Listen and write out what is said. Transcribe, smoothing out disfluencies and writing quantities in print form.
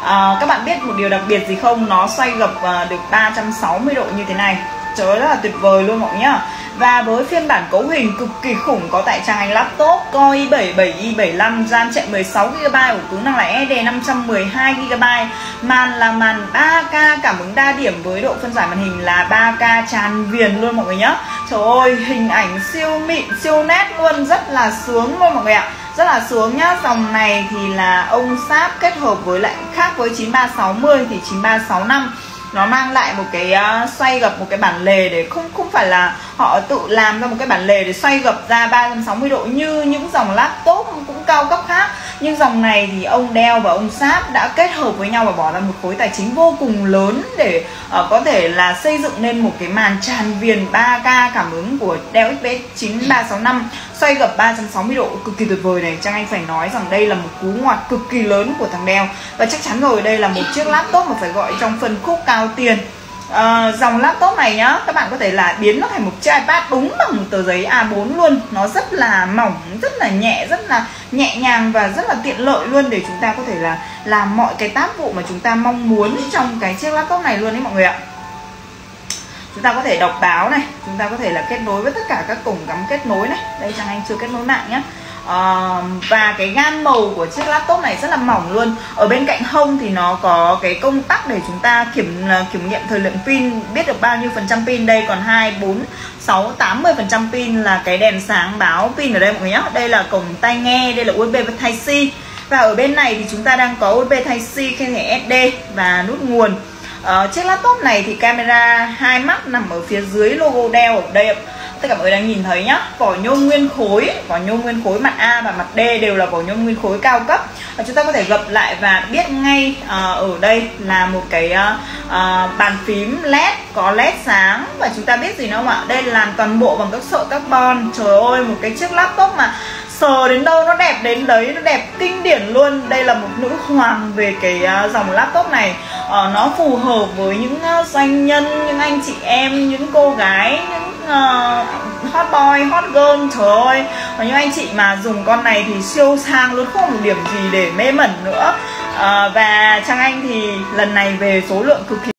Các bạn biết một điều đặc biệt gì không? Nó xoay gập được 360 độ như thế này. Trời ơi, rất là tuyệt vời luôn mọi người nhá. Và với phiên bản cấu hình cực kỳ khủng có tại tràng hành laptop Core i7 7i75, RAM chạy 16GB, ổ cứng năng là SSD 512GB, màn là màn 3K cảm ứng đa điểm với độ phân giải màn hình là 3K tràn viền luôn mọi người nhá. Trời ơi, hình ảnh siêu mịn, siêu nét luôn, rất là sướng luôn mọi người ạ. Rất là sướng nhá. Dòng này thì là ông Sharp kết hợp với lại khác với 9360 thì 9365 nó mang lại một cái xoay gập, một cái bản lề để không phải là họ tự làm ra một cái bản lề để xoay gập ra 360 độ như những dòng laptop cũng cao cấp khác. Nhưng dòng này thì ông Dell và ông Sharp đã kết hợp với nhau và bỏ ra một khối tài chính vô cùng lớn để có thể là xây dựng nên một cái màn tràn viền 3K cảm ứng của Dell XPS 9365 xoay gập 360 độ cực kỳ tuyệt vời này. Trang Anh phải nói rằng đây là một cú ngoặt cực kỳ lớn của thằng Dell. Và chắc chắn rồi, đây là một chiếc laptop mà phải gọi trong phân khúc cao tiền. Dòng laptop này nhá, các bạn có thể là biến nó thành một chiếc iPad đúng bằng một tờ giấy A4 luôn. Nó rất là mỏng, rất là nhẹ, rất là nhẹ nhàng và rất là tiện lợi luôn, để chúng ta có thể là làm mọi cái tác vụ mà chúng ta mong muốn trong cái chiếc laptop này luôn đấy mọi người ạ. Chúng ta có thể đọc báo này, chúng ta có thể là kết nối với tất cả các cổng cắm kết nối này. Đây Trang Anh chưa kết nối mạng nhé. Và cái gam màu của chiếc laptop này rất là mỏng luôn. Ở bên cạnh hông thì nó có cái công tắc để chúng ta kiểm nghiệm thời lượng pin, biết được bao nhiêu phần trăm pin. Đây còn 2, 4, 6, 80% pin là cái đèn sáng báo pin ở đây mọi người nhé. Đây là cổng tai nghe, đây là USB Type-C. Và ở bên này thì chúng ta đang có USB Type-C, khe thẻ SD và nút nguồn. Chiếc laptop này thì camera 2 mắt nằm ở phía dưới logo Dell ở đây. Tất cả mọi người đang nhìn thấy nhá. Vỏ nhôm nguyên khối mặt A và mặt D đều là vỏ nhôm nguyên khối cao cấp. Chúng ta có thể gập lại và biết ngay ở đây là một cái bàn phím LED, có LED sáng. Và chúng ta biết gì nữa không ạ? Đây là làm toàn bộ bằng các sợi carbon. Trời ơi, một cái chiếc laptop mà sờ đến đâu nó đẹp đến đấy, nó đẹp kinh điển luôn. Đây là một nữ hoàng về cái dòng laptop này. Nó phù hợp với những doanh nhân, những anh chị em, những cô gái, những hot boy, hot girl. Trời ơi, và những anh chị mà dùng con này thì siêu sang luôn, không một điểm gì để mê mẩn nữa. Và Trang Anh thì lần này về số lượng cực kỳ